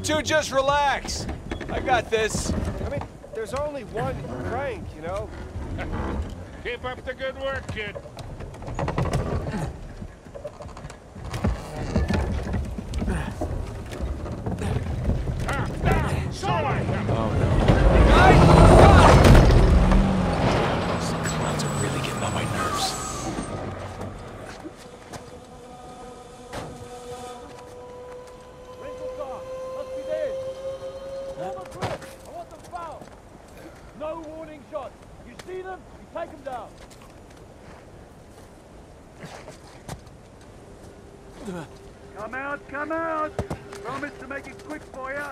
two just relax. I got this. I mean, there's only one crank, you know? Keep up the good work, kid. Oh no. These clowns are really getting on my nerves. Rental car, must be there. Forward quick, I want them foul. No warning shots. You see them, you take them down. Come out, come out! Promise to make it quick for you.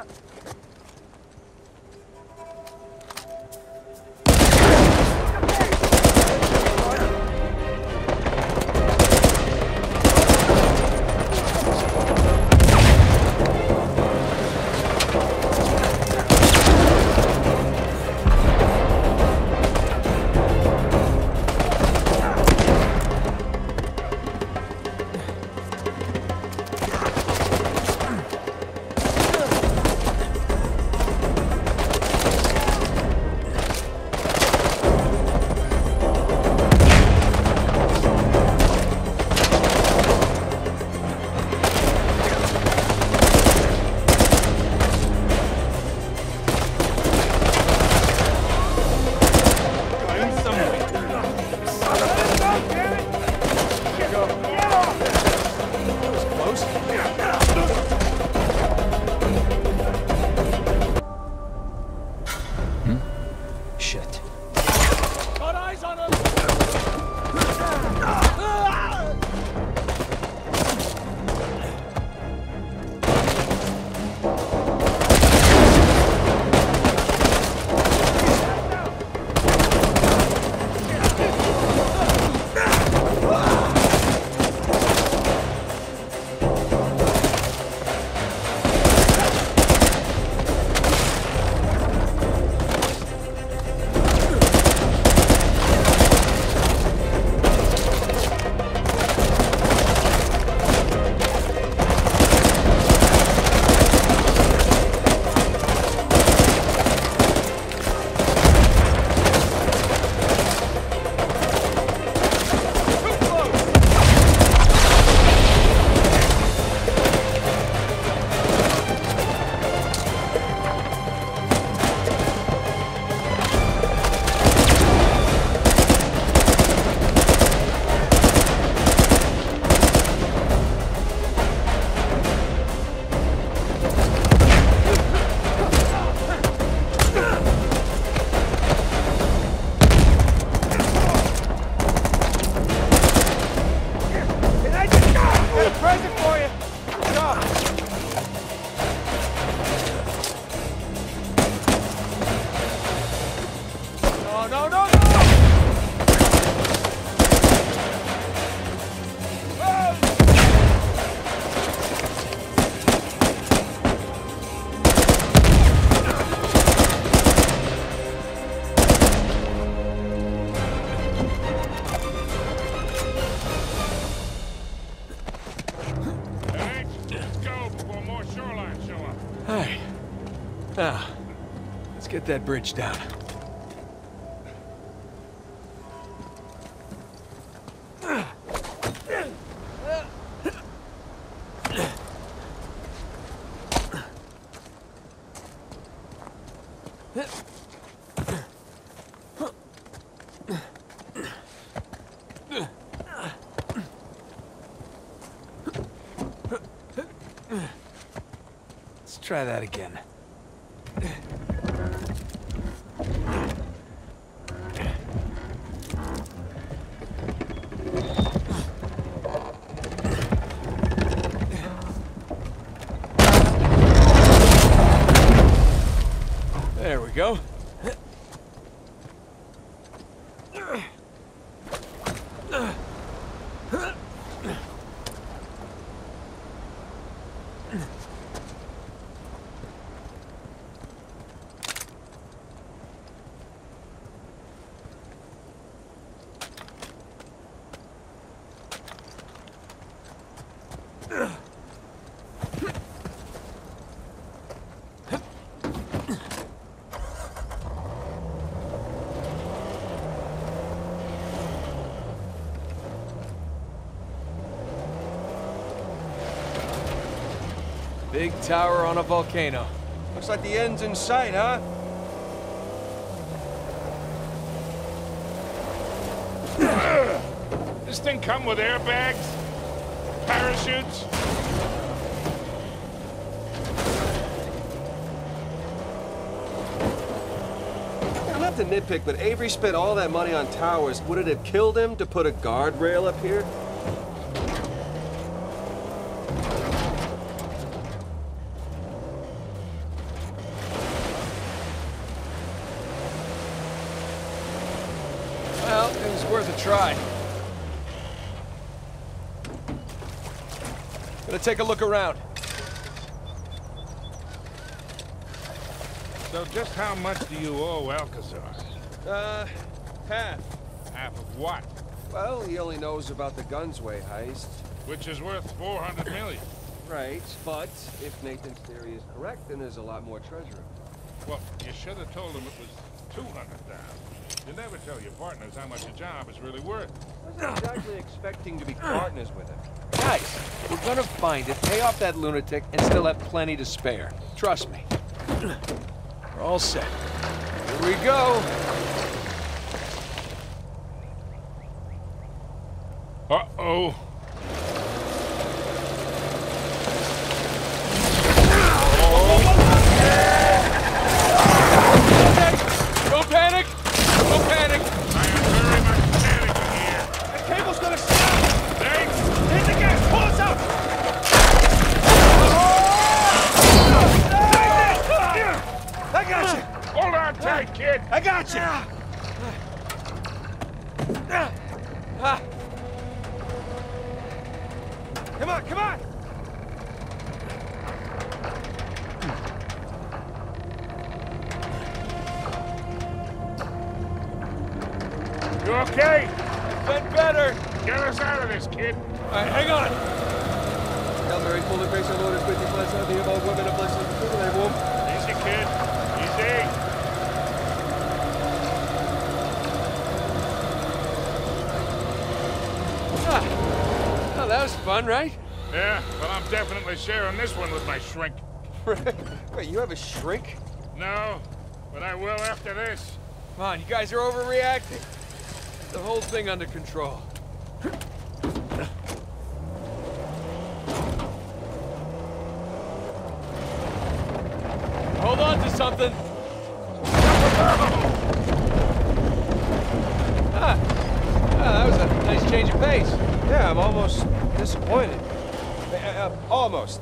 Shit. Got eyes on them. Hey. Now, let's get that bridge down. Let's try that again. There we go. Big tower on a volcano. Looks like the end's in sight, huh? This thing come with airbags? Parachutes? Not to nitpick, but Avery spent all that money on towers. Would it have killed him to put a guardrail up here? Well, it was worth a try. Gonna take a look around. So just how much do you owe Alcazar? Half. Half of what? Well, he only knows about the Gunsway heist. Which is worth 400 million. Right, but if Nathan's theory is correct, then there's a lot more treasure. Well, you should have told him it was 200,000. You never tell your partners how much a job is really worth. I wasn't exactly expecting to be partners with him. Guys, we're gonna find it, pay off that lunatic, and still have plenty to spare. Trust me. We're all set. Here we go. Uh-oh. Don't panic! Don't panic! I am very much panicking here. The cable's gonna snap! Thanks. Hit the gas! Pull us up! I got you! Hold on tight, kid. I got you! Come on, come on! You okay? Been better! Get us out of this, kid. Alright, hang on! Hail Mary, full of grace, the Lord is with you. Blessed are you among women, and blessed is the fruit of thy womb. Easy, kid. Easy. Oh, that was fun, right? Yeah, but I'm definitely sharing this one with my shrink. Wait, you have a shrink? No, but I will after this. Come on, you guys are overreacting. Get the whole thing under control. Hold on to something. That was a nice change of pace. Yeah, I'm almost disappointed. Almost.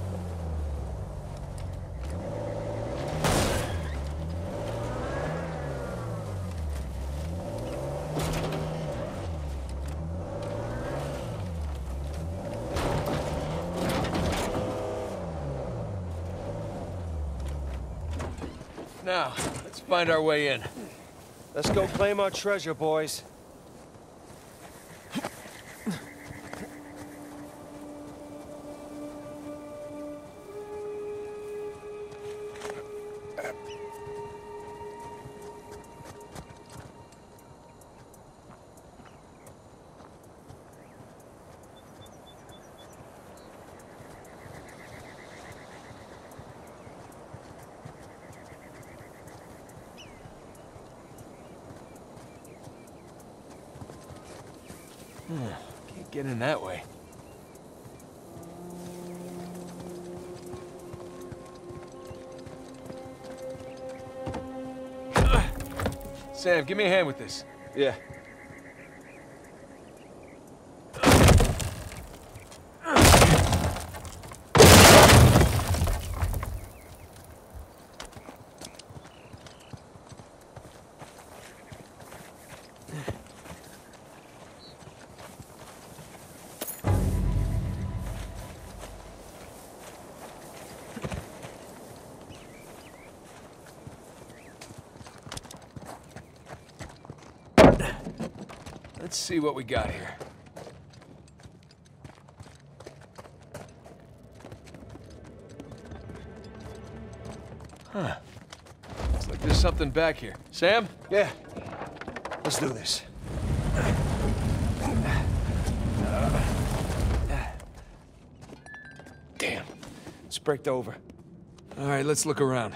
Now, let's find our way in. Let's go claim our treasure, boys. Can't get in that way. Sam, give me a hand with this. Yeah. Let's see what we got here. Huh. Looks like there's something back here. Sam? Yeah. Let's do this. Damn. It's braked over. All right, let's look around.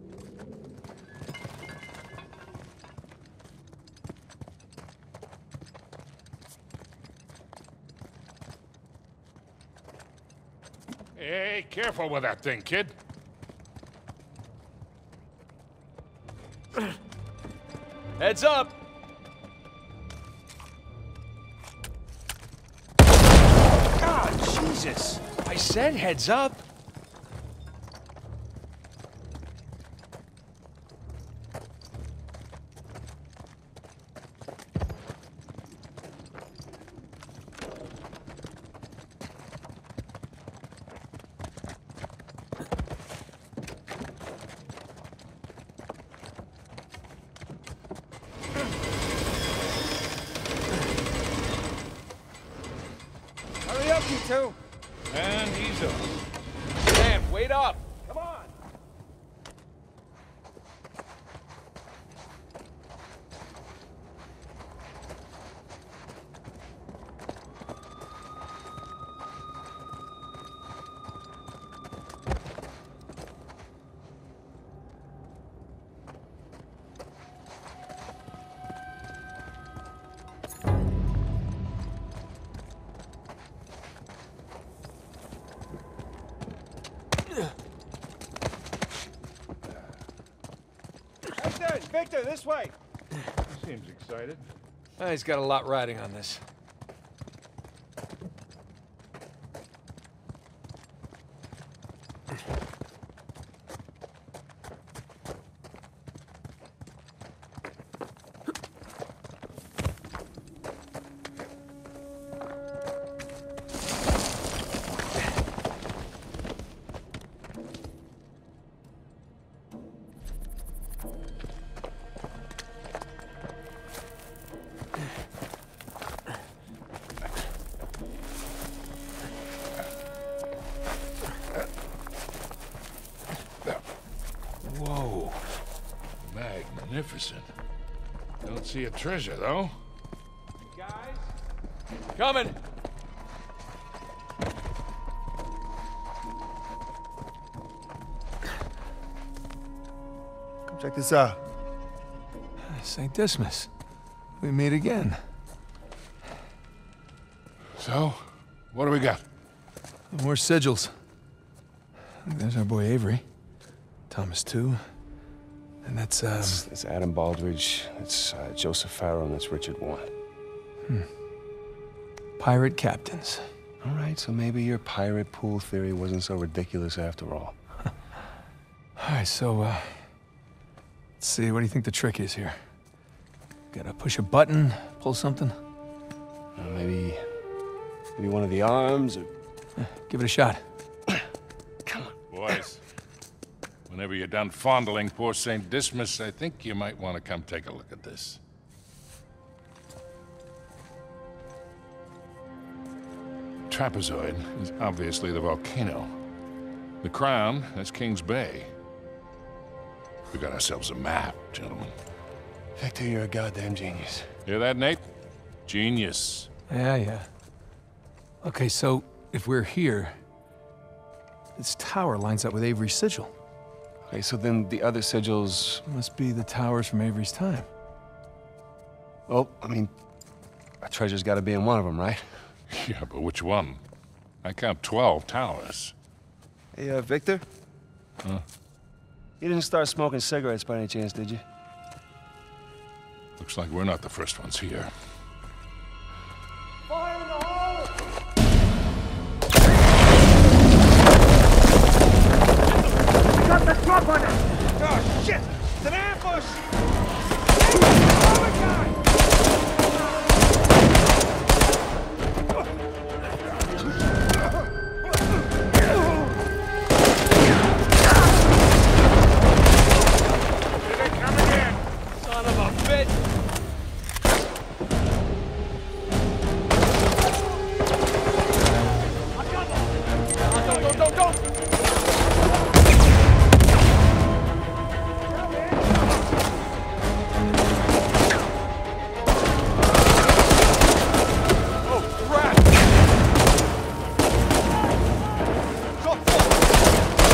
Hey, careful with that thing, kid. Heads up! God, Jesus! I said heads up! Hurry up, you two! And he's up. Sam, wait up! Come on! Victor, this way! He seems excited. He's got a lot riding on this. Whoa. Magnificent. Don't see a treasure, though. Guys? Coming! Come check this out. St. Dismas. We meet again. So, what do we got? More sigils. There's our boy Avery. Thomas, too. And that's, That's Adam Baldridge, that's Joseph Farrow, and that's Richard Warren. pirate captains. All right, so maybe your pirate pool theory wasn't so ridiculous after all. All right, so, let's see, what do you think the trick is here? Gotta push a button, pull something? Maybe one of the arms, or... Give it a shot. Boys, whenever you're done fondling poor St. Dismas, I think you might want to come take a look at this. Trapezoid is obviously the volcano. The crown, that's Kings Bay. We got ourselves a map, gentlemen. Victor, you're a goddamn genius. Hear that, Nate? Genius. Yeah. Okay, so if we're here, this tower lines up with Avery's sigil. Okay, so then the other sigils... Must be the towers from Avery's time. Well, I mean, a treasure's gotta be in one of them, right? Yeah, but which one? I count 12 towers. Hey, Victor? Huh? You didn't start smoking cigarettes by any chance, did you? Looks like we're not the first ones here. Fire in the hole! Got the drop on it! Oh, shit! It's an ambush! Son of a bitch! Don't! Oh, crap!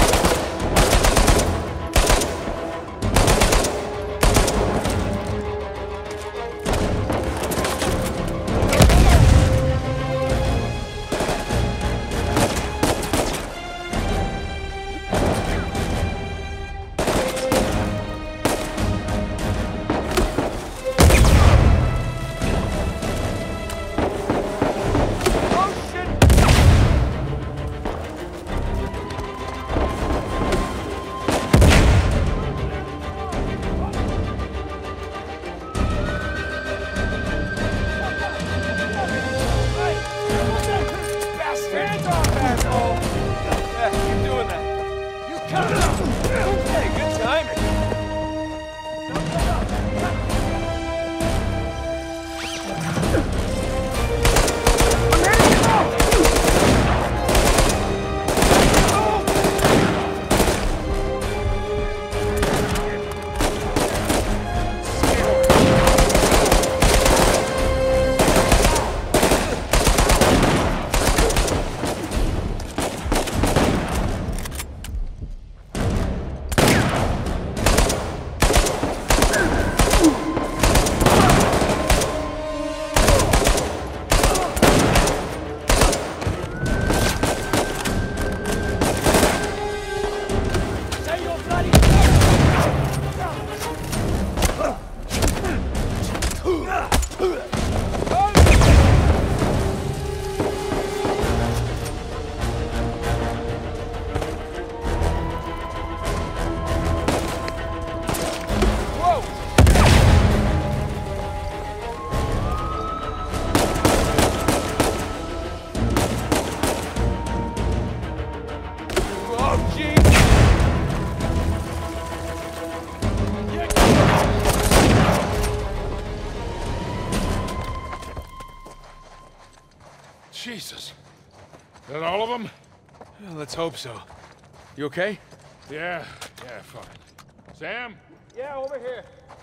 Jesus. Is that all of them? Well, let's hope so. You okay? Yeah, fine. Sam? Yeah, over here.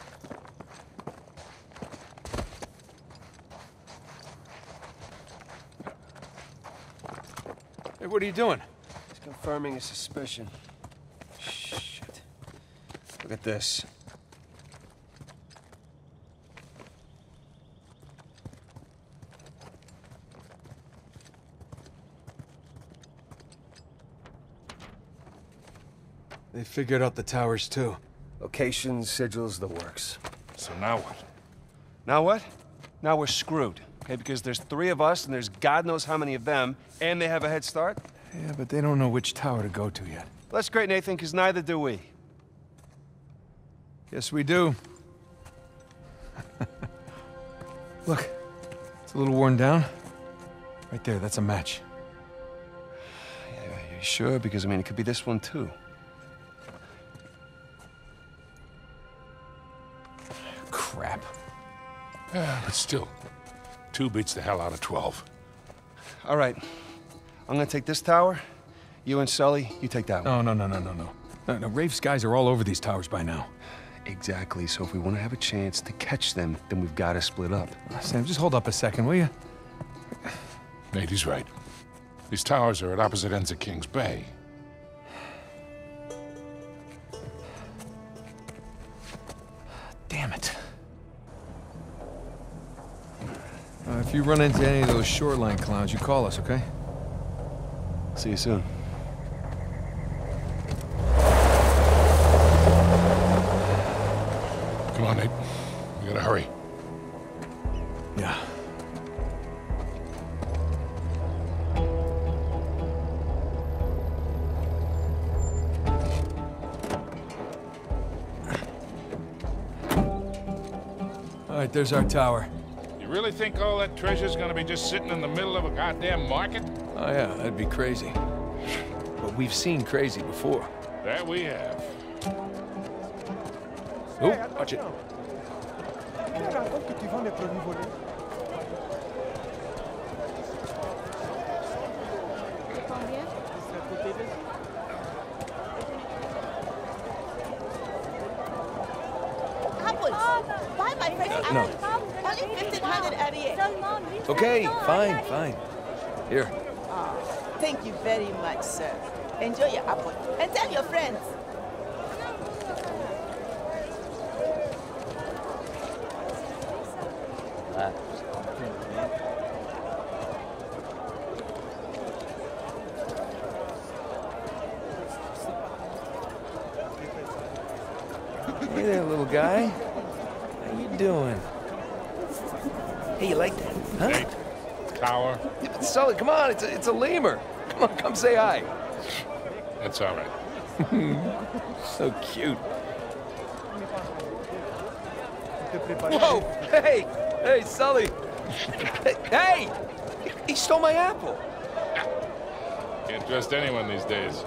Hey, what are you doing? He's confirming his suspicion. Shit. Look at this. They figured out the towers, too. Locations, sigils, the works. So now what? Now what? Now we're screwed. Okay, because there's 3 of us, and there's God knows how many of them, and they have a head start? Yeah, but they don't know which tower to go to yet. Well, that's great, Nathan, because neither do we. Yes, we do. Look, it's a little worn down. Right there, that's a match. Yeah, you sure? Because, I mean, it could be this one, too. Crap. But still, 2 beats the hell out of 12. All right. I'm gonna take this tower. You and Sully, you take that one. No, Rafe's guys are all over these towers by now. Exactly. So if we want to have a chance to catch them, then we've got to split up. Sam, just hold up a second, will you? Nate, he's right. These towers are at opposite ends of Kings Bay. Damn it. If you run into any of those shoreline clowns, you call us, okay? See you soon. Come on, Nate. We gotta hurry. Yeah. All right, there's our tower. You really think all that treasure's gonna be just sitting in the middle of a goddamn market? Oh yeah, that'd be crazy. But we've seen crazy before. That we have. Oh, watch it. Apples. Buy my fresh apples. Only 1,500 REA. Okay, fine. Here. Thank you very much, sir. Enjoy your apple. And tell your friends. Hey there, little guy. How you doing? Hey, you like that, huh? Nate, tower. Yeah, but Sully, come on, it's a lemur. Come say hi. That's all right. So cute. Whoa! Hey, Sully! Hey! He stole my apple! Can't trust anyone these days.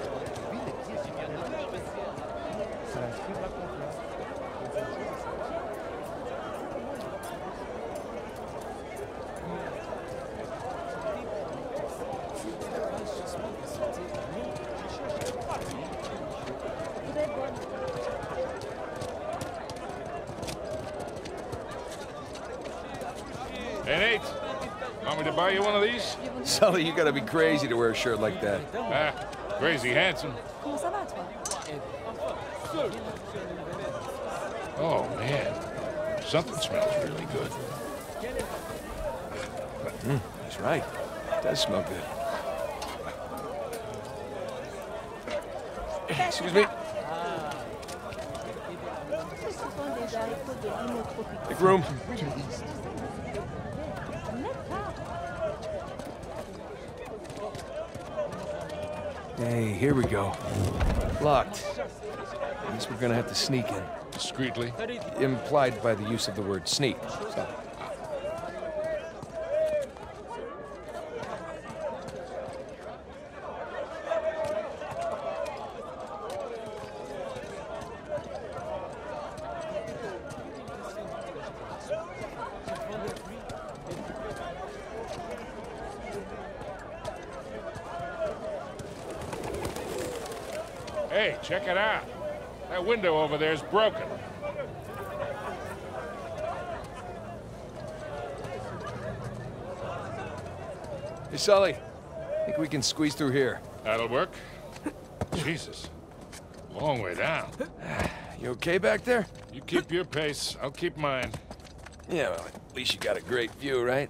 Hey, Nate. Want me to buy you one of these? Sully, you gotta be crazy to wear a shirt like that. Crazy handsome. Oh, man. Something smells really good. That's right. It does smell good. Excuse me. Make room. Hey, here we go. Locked. Guess we're gonna have to sneak in. Discreetly. Implied by the use of the word sneak. So. Hey, check it out. That window over there is broken. Hey, Sully. Think we can squeeze through here. That'll work. Jesus. Long way down. You okay back there? You keep your pace, I'll keep mine. Yeah, well, at least you got a great view, right?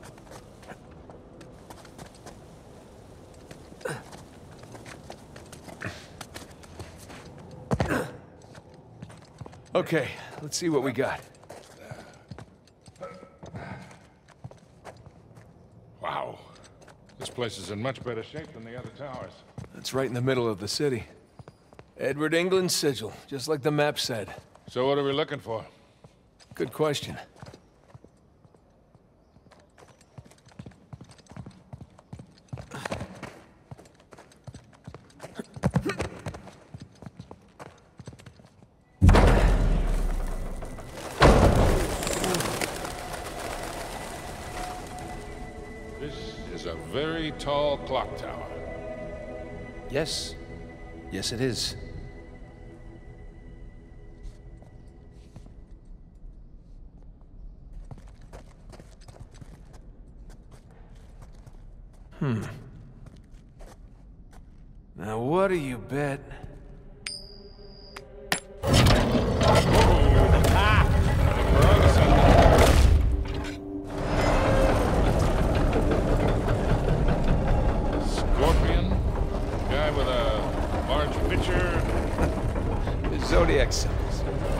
Okay, let's see what we got. Wow. This place is in much better shape than the other towers. It's right in the middle of the city. Edward England's sigil, just like the map said. So what are we looking for? Good question. This is a very tall clock tower. Yes. Yes, it is. Now, what do you bet? Scorpion? Guy with a large pitcher? The Zodiac symbols.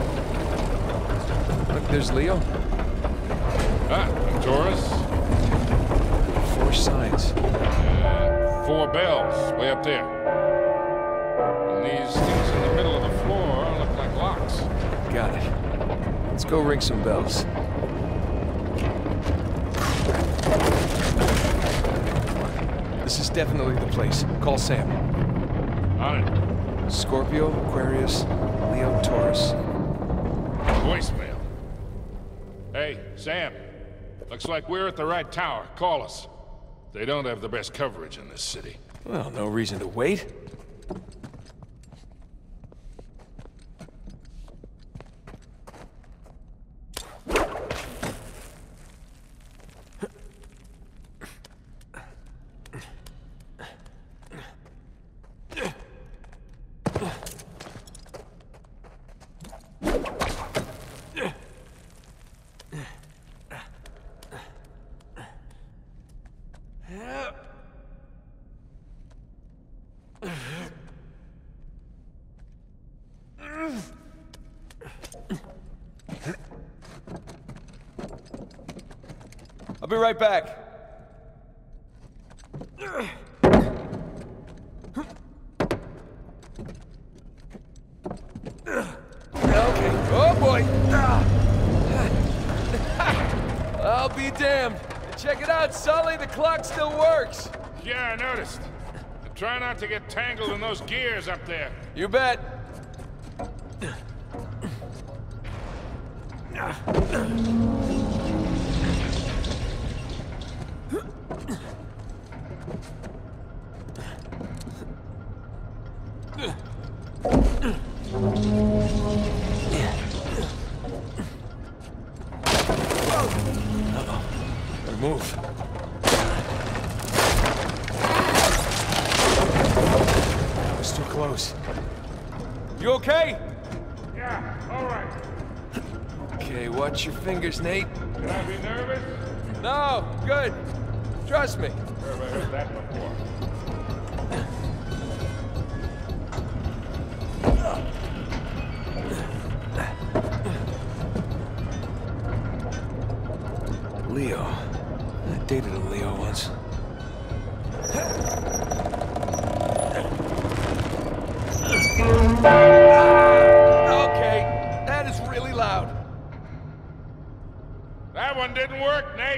Look, there's Leo. Ah, Taurus. 4 signs. And 4 bells, way up there. And these things in the middle of the floor look like locks. Got it. Let's go ring some bells. This is definitely the place. Call Sam. On it. Scorpio, Aquarius, Leo, Taurus. Voicemail. Hey, Sam. Looks like we're at the right tower. Call us. They don't have the best coverage in this city. Well, no reason to wait. I'll be right back. Okay. Oh boy. I'll be damned. Check it out, Sully. The clock still works. Yeah, I noticed. Try not to get tangled in those gears up there. You bet. Better move. That was too close. You okay? Yeah, all right. Okay, watch your fingers, Nate. Should I be nervous? No, good. Trust me. Where have I heard that before? Leo. I dated a Leo once. Okay, that is really loud. That one didn't work, Nate.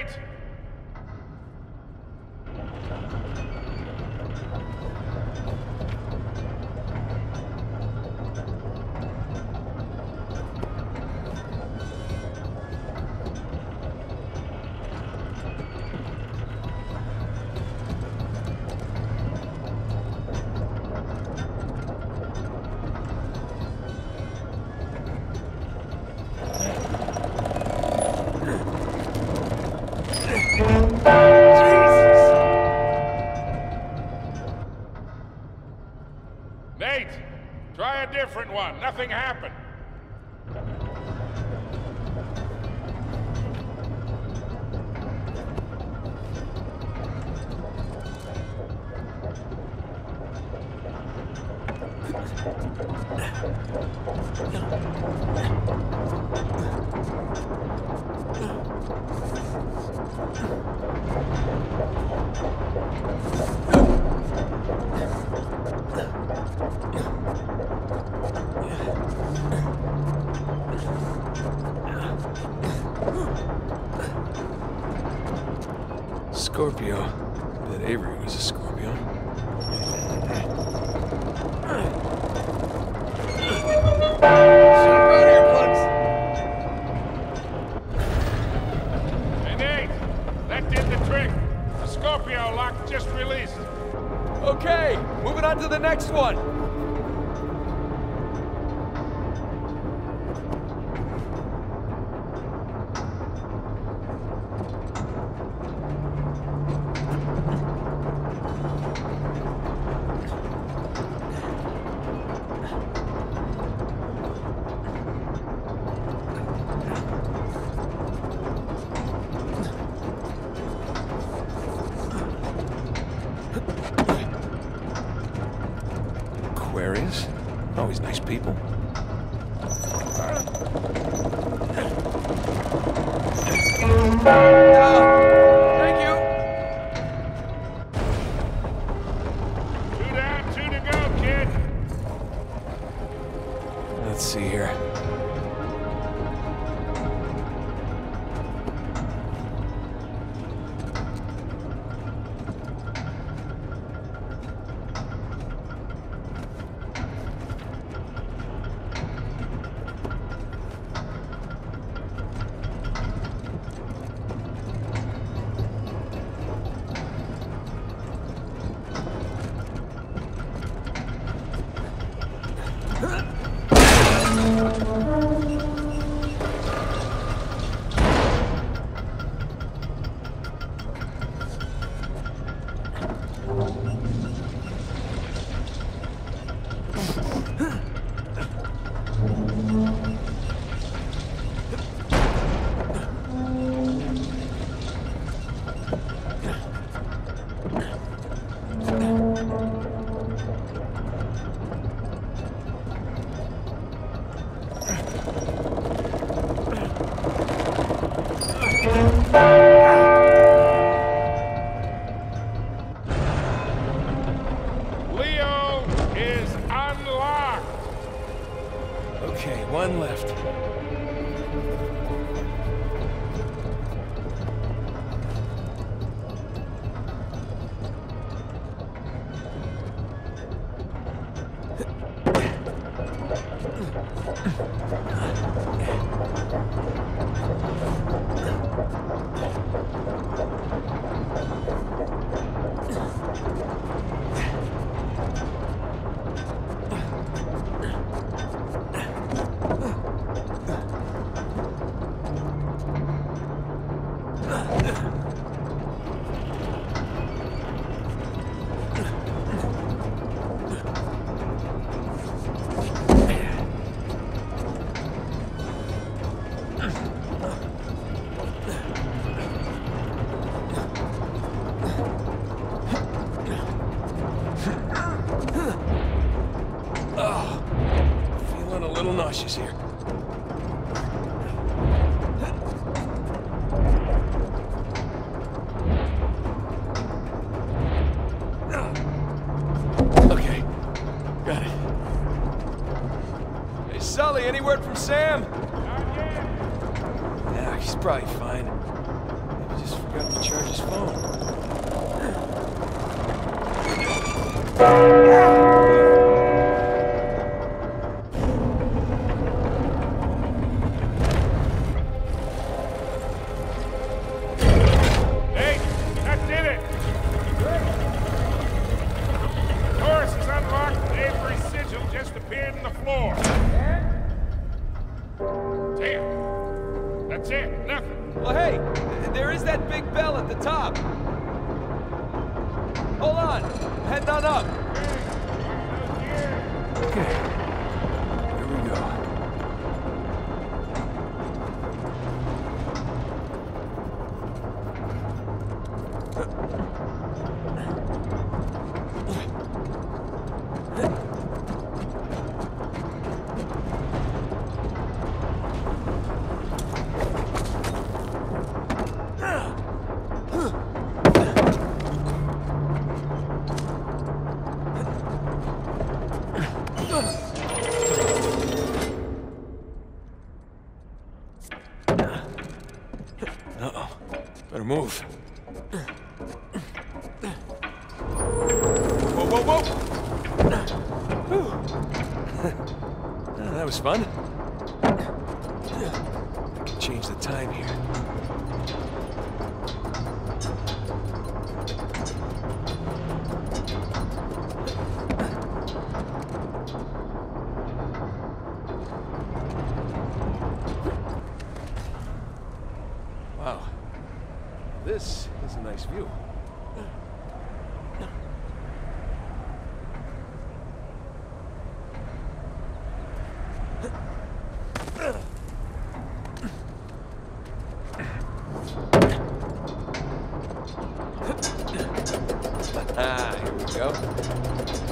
Nate, try a different one. Nothing happened. Scorpio. Bet Avery was a Scorpio. Hey, Nate, that did the trick. The Scorpio lock just released. Okay, moving on to the next one. Aquarius? Always nice people. Thank you. 2 down, 2 to go, kid. Let's see here. Leo is unlocked. Okay, one left. Feeling a little nauseous here. Sam? Yeah, he's probably fine. Maybe just forgot to charge his phone. Hey, that did it! Doors is unlocked. Avery's sigil just appeared in the floor. Damn. That's it. Nothing. Well, hey, there is that big bell at the top. Hold on. Heading on up. Okay. Here we go. Uh-oh. Better move. Whoa, whoa, whoa! That was fun. I can change the time here. Wow. This is a nice view. Here we go.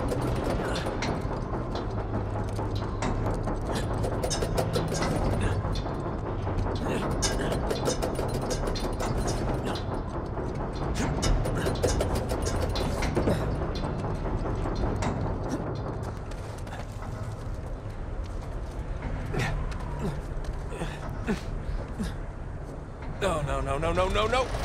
No, no, no, no, no, no, no!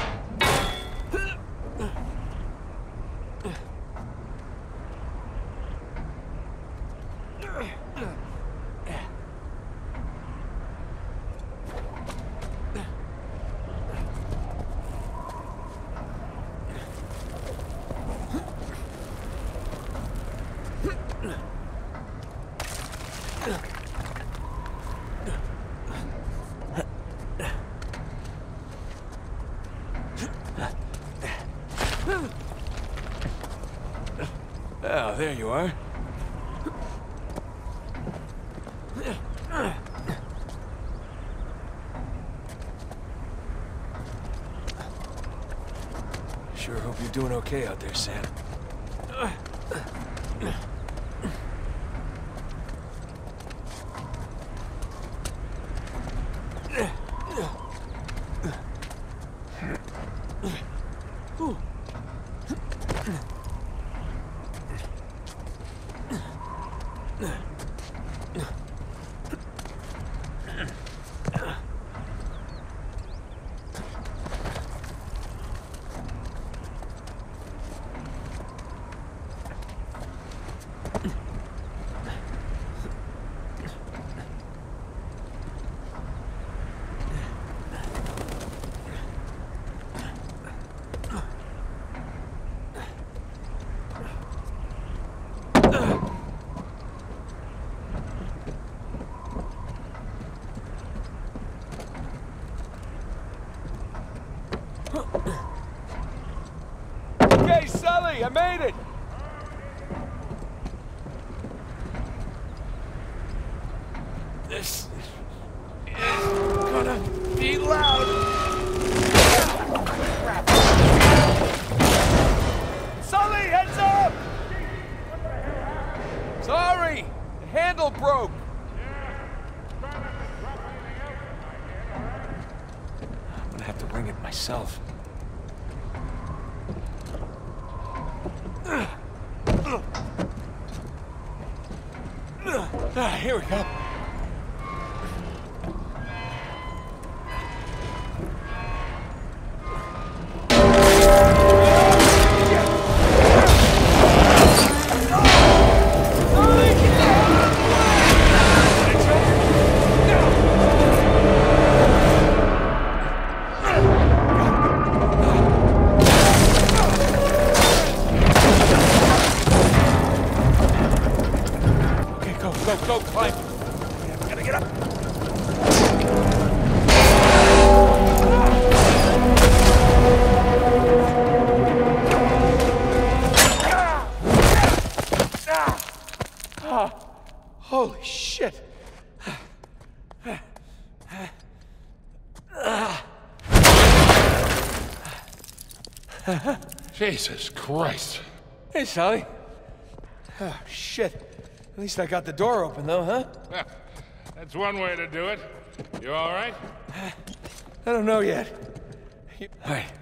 Oh, there you are. Sure hope you're doing okay out there, Sam. Okay, Sully, I made it! This is gonna be loud. Sully, heads up! Sorry, the handle broke. I'm gonna have to ring it myself. Here we go. Jesus Christ. Hey, Sully. Oh, shit. At least I got the door open, though, huh? Well, that's one way to do it. You all right? I don't know yet. All right.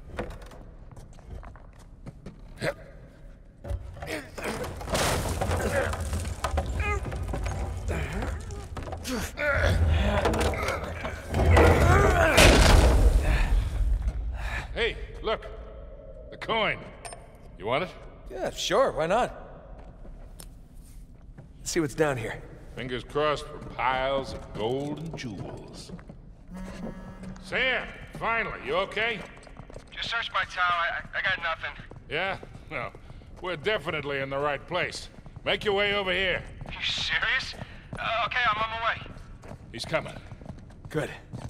Hey, look. The coin. You want it? Yeah, sure. Why not? Let's see what's down here. Fingers crossed for piles of gold and jewels. Sam, finally, you okay? Just searched my tower. I got nothing. Yeah? No. We're definitely in the right place. Make your way over here. You serious? Okay, I'm on my way. He's coming. Good.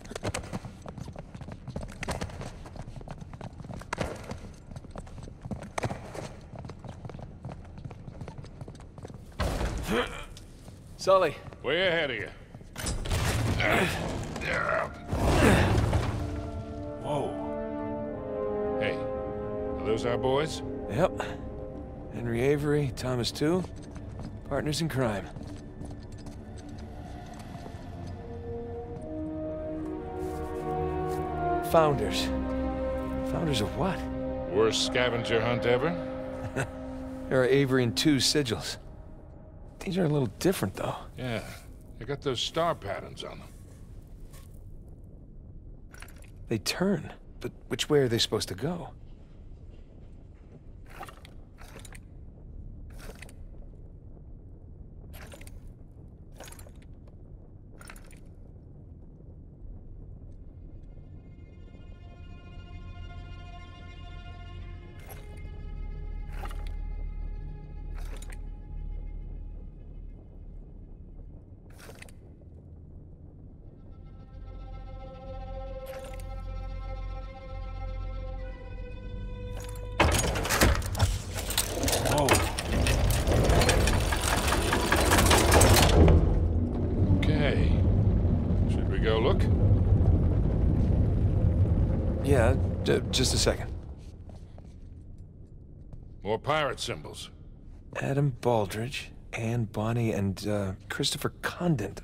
Sully. Way ahead of you. Whoa. Hey, are those our boys? Yep. Henry Avery, Thomas too. Partners in crime. Founders. Founders of what? Worst scavenger hunt ever? There are Avery and two sigils. These are a little different, though. Yeah. They got those star patterns on them. They turn. But which way are they supposed to go? Okay. Should we go look? Yeah, just a second. More pirate symbols. Adam Baldridge, Anne Bonny, and Christopher Condent.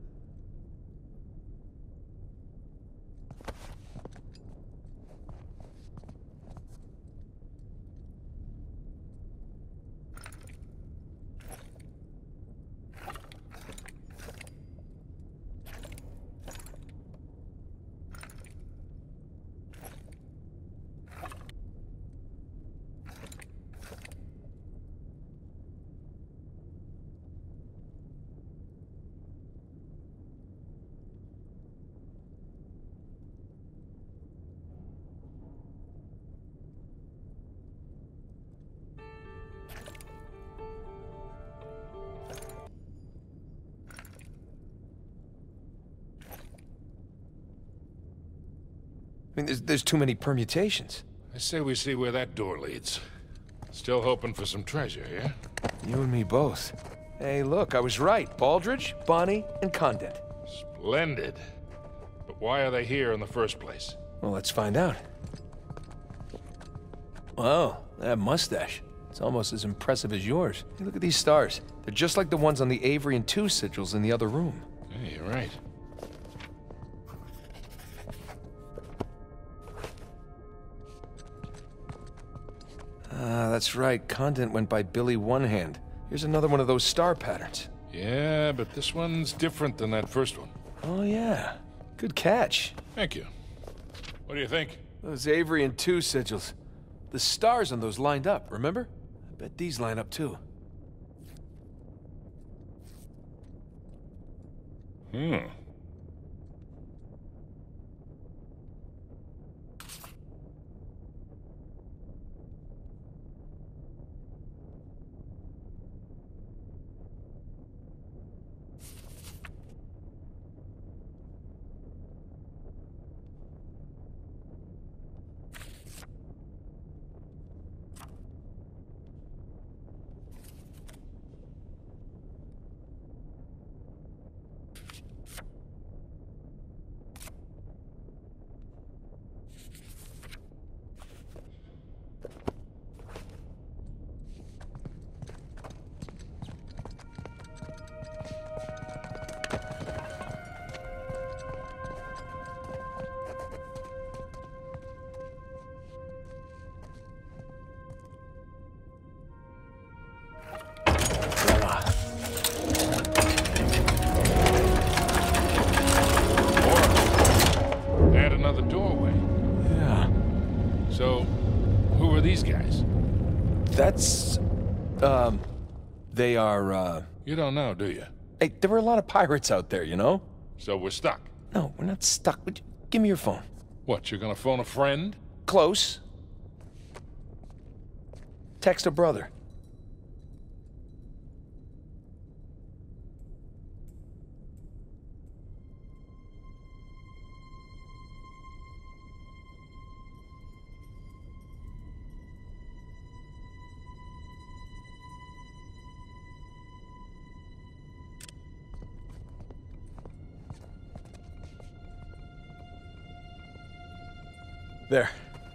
I mean, there's too many permutations. I say we see where that door leads. Still hoping for some treasure, yeah? You and me both. Hey, look, I was right. Baldridge, Bonny, and Condent. Splendid. But why are they here in the first place? Well, let's find out. Wow, that mustache. It's almost as impressive as yours. Hey, look at these stars. They're just like the ones on the Avery and two sigils in the other room. Hey, you're right. Ah, that's right. Condent went by Billy One Hand. Here's another one of those star patterns. Yeah, but this one's different than that first one. Oh, yeah. Good catch. Thank you. What do you think? Those Avery and two sigils. The stars on those lined up, remember? I bet these line up too. the doorway. Yeah. So, who are these guys? That's... They are, You don't know, do you? Hey, there were a lot of pirates out there, you know? So we're stuck. No, we're not stuck. Give me your phone. What, you're gonna phone a friend? Close. Text a brother. There.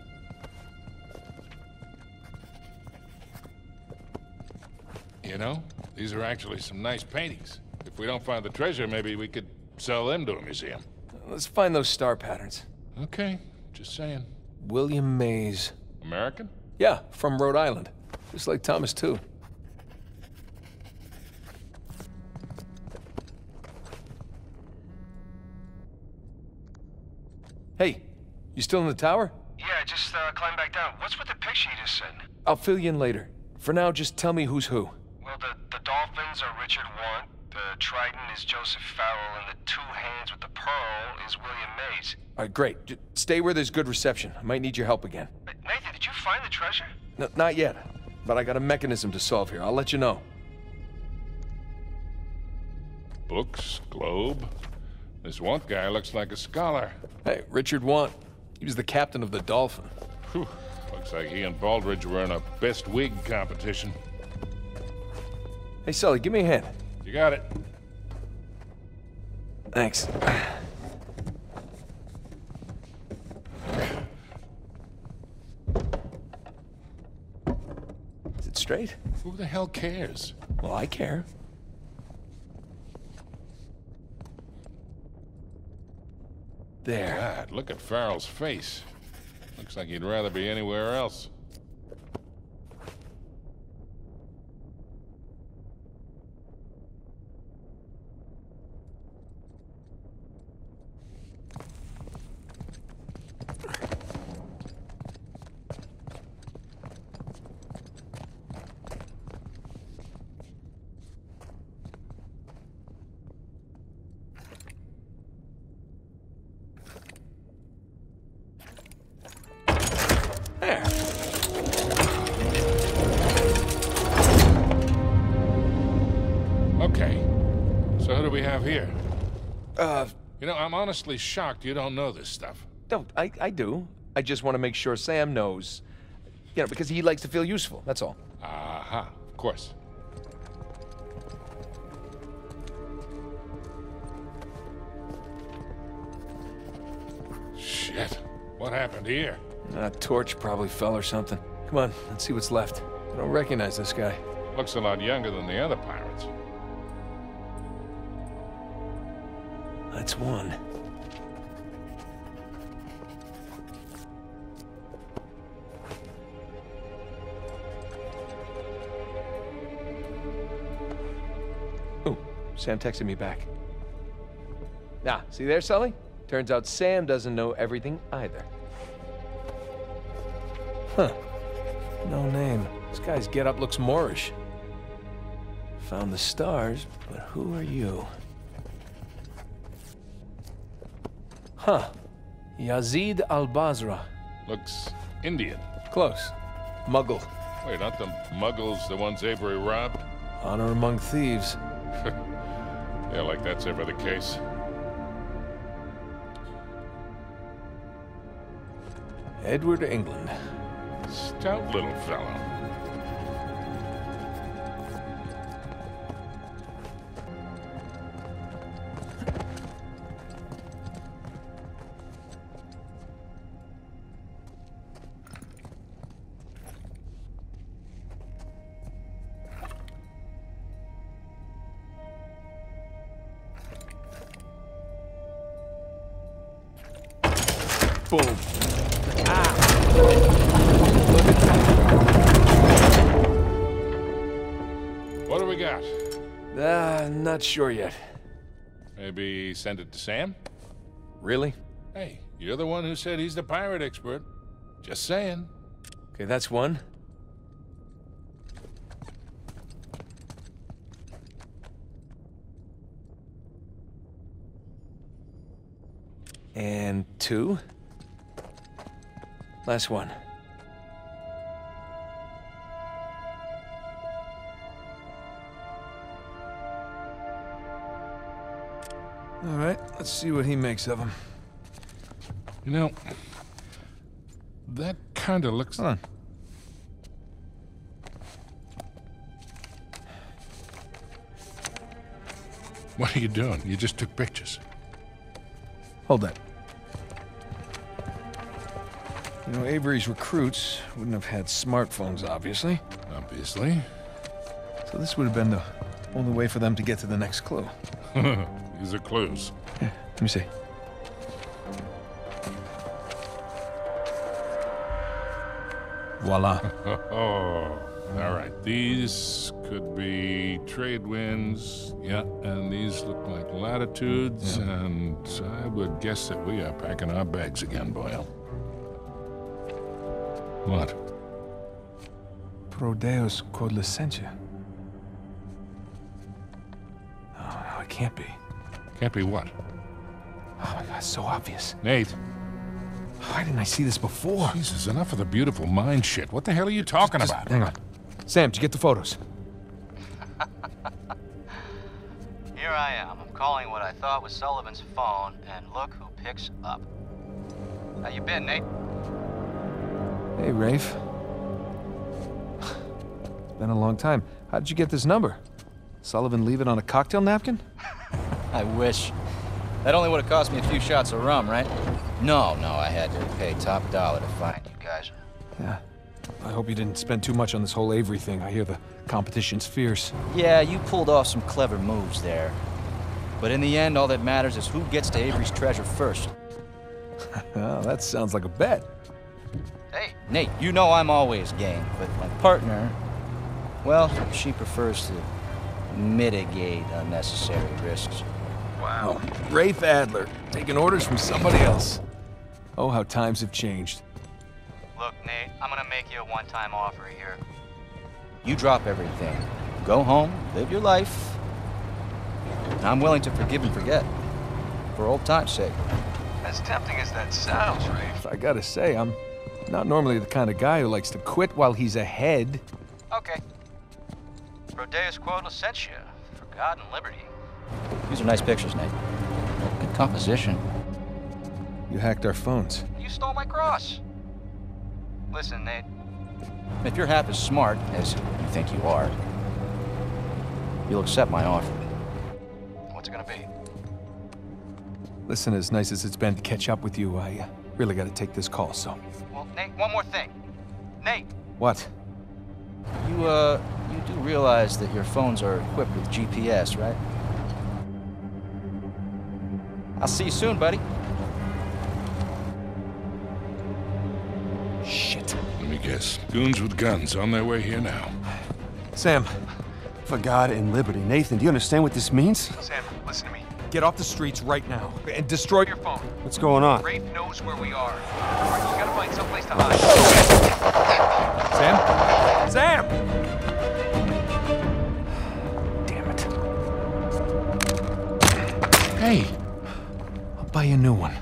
You know, these are actually some nice paintings. If we don't find the treasure, maybe we could sell them to a museum. Let's find those star patterns. Okay, just saying. William Mays. American? Yeah, from Rhode Island. Just like Thomas, too. Hey, you still in the tower? Yeah, just climb back down. What's with the picture you just sent? I'll fill you in later. For now, just tell me who's who. Well, the dolphins are Richard Want, the trident is Joseph Farrell, and the two hands with the pearl is William Mays. All right, great. Just stay where there's good reception. I might need your help again. Nathan, did you find the treasure? No, not yet, but I got a mechanism to solve here. I'll let you know. Books, globe. This Want guy looks like a scholar. Hey, Richard Want. He was the captain of the Dolphin. Whew. Looks like he and Baldridge were in a best wig competition. Hey, Sully, give me a hand. You got it. Thanks. Is it straight? Who the hell cares? Well, I care. There. God, look at Farrell's face. Looks like he'd rather be anywhere else. There. Okay. So who do we have here? Uh, You know, I'm honestly shocked you don't know this stuff. no, I do. I just want to make sure Sam knows. You know, because he likes to feel useful, that's all. Aha, of course. Shit. What happened here? A torch probably fell or something. Come on, let's see what's left. I don't recognize this guy. Looks a lot younger than the other pirates. That's one. Oh, Sam texted me back. Ah, see there, Sully? Turns out Sam doesn't know everything either. Huh. No name. This guy's getup looks Moorish. Found the stars, but who are you? Huh. Yazid al-Basra. Looks Indian. Close. Muggle. Wait, aren't the Muggles the ones Avery robbed? Honor among thieves. Yeah, like that's ever the case. Edward England. Stout little fellow. Boom. What do we got? Not sure yet. Maybe send it to Sam? Really? Hey, You're the one who said he's the pirate expert. Just saying. Okay, that's one. And two. Last one. All right, let's see what he makes of them. You know, that kind of looks... Hold on. What are you doing? You just took pictures. Hold that. You know, Avery's recruits wouldn't have had smartphones, obviously. Obviously. So this would have been the only way for them to get to the next clue. These are clues. Yeah, let me see. Voila. Oh, all right. These could be trade winds. Yeah, and these look like latitudes, and I would guess that we are packing our bags again, Boyle. What? Prodeus Code Licentia. Oh, no, it can't be. Can't be what? Oh my God, it's so obvious. Nate. Why didn't I see this before? Jesus, enough of the beautiful mind shit. What the hell are you talking about? Hang on. Sam, did you get the photos? Here I am. I'm calling what I thought was Sullivan's phone, and look who picks up. How you been, Nate? Hey, Rafe. It's been a long time. How did you get this number? Sullivan leave it on a cocktail napkin? I wish. That only would have cost me a few shots of rum, right? No, I had to pay top dollar to find you guys. Yeah. I hope you didn't spend too much on this whole Avery thing. I hear the competition's fierce. Yeah, you pulled off some clever moves there. But in the end, all that matters is who gets to Avery's treasure first. Well, that sounds like a bet. Hey, Nate, you know I'm always game, but my partner, well, she prefers to mitigate unnecessary risks. Wow. Rafe Adler, taking orders from somebody else. Oh, how times have changed. Look, Nate, I'm gonna make you a one-time offer here. You drop everything. Go home, live your life. And I'm willing to forgive and forget. For old time's sake. As tempting as that sounds, Rafe. I gotta say, I'm not normally the kind of guy who likes to quit while he's ahead. Okay. Prodeus Quod Licentia, Forgotten Liberty. These are nice pictures, Nate. Good composition. You hacked our phones. You stole my cross. Listen, Nate. If you're half as smart as you think you are, you'll accept my offer. What's it gonna be? Listen, as nice as it's been to catch up with you, I really gotta take this call, so... Well, Nate, one more thing. Nate! What? You do realize that your phones are equipped with GPS, right? I'll see you soon, buddy. Shit. Let me guess. Goons with guns on their way here now. Sam, for God and liberty. Nathan, do you understand what this means? Sam, listen to me. Get off the streets right now and destroy Your phone. What's going on? Rafe knows where we are. All right, you gotta find someplace to hide. Sam? Sam! Damn it. Hey! I'll buy you a new one.